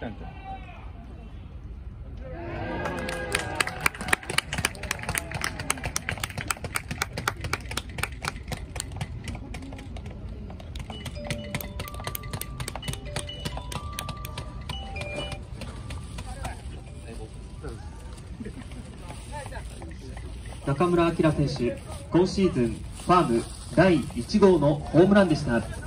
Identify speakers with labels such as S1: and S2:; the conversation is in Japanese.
S1: 中村晃選手、今シーズンファーム第1号のホームランでした。